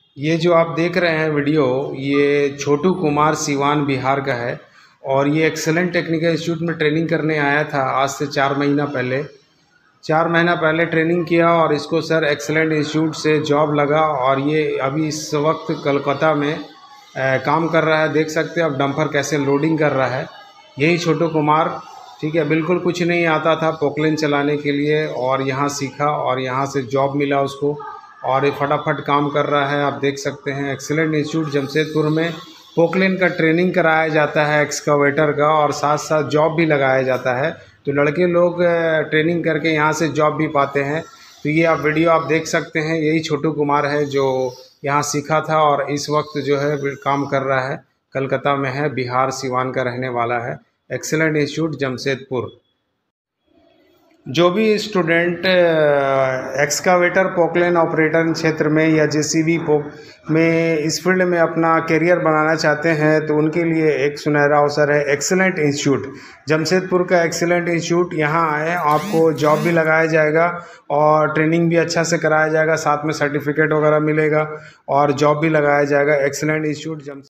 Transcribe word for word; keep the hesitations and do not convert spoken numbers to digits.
ये जो आप देख रहे हैं वीडियो, ये छोटू कुमार सिवान बिहार का है और ये एक्सेलेंट टेक्निकल इंस्टीट्यूट में ट्रेनिंग करने आया था आज से चार महीना पहले। चार महीना पहले ट्रेनिंग किया और इसको सर एक्सेलेंट इंस्टीट्यूट से जॉब लगा और ये अभी इस वक्त कोलकाता में आ, काम कर रहा है। देख सकते हैं अब डंपर कैसे लोडिंग कर रहा है। यही छोटू कुमार, ठीक है, बिल्कुल कुछ नहीं आता था पोकलेन चलाने के लिए और यहाँ सीखा और यहाँ से जॉब मिला उसको और ये फटाफट काम कर रहा है। आप देख सकते हैं एक्सेलेंट इंस्टीट्यूट जमशेदपुर में पोकलेन का ट्रेनिंग कराया जाता है, एक्सकावेटर का, और साथ साथ जॉब भी लगाया जाता है। तो लड़के लोग ट्रेनिंग करके यहाँ से जॉब भी पाते हैं। तो ये आप वीडियो आप देख सकते हैं, यही छोटू कुमार है जो यहाँ सीखा था और इस वक्त जो है काम कर रहा है। कलकत्ता में है, बिहार सिवान का रहने वाला है। Excellent institute Jamshedpur. जो भी स्टूडेंट एक्सकावेटर पोकलेन ऑपरेटर क्षेत्र में या जेसीबी पोक में इस फील्ड में अपना करियर बनाना चाहते हैं तो उनके लिए एक सुनहरा अवसर है। एक्सेलेंट इंस्टीट्यूट जमशेदपुर का एक्सेलेंट इंस्टीट्यूट, यहाँ आए, आपको जॉब भी लगाया जाएगा और ट्रेनिंग भी अच्छा से कराया जाएगा, साथ में सर्टिफिकेट वगैरह मिलेगा और जॉब भी लगाया जाएगा। एक्सेलेंट इंस्टीट्यूट जम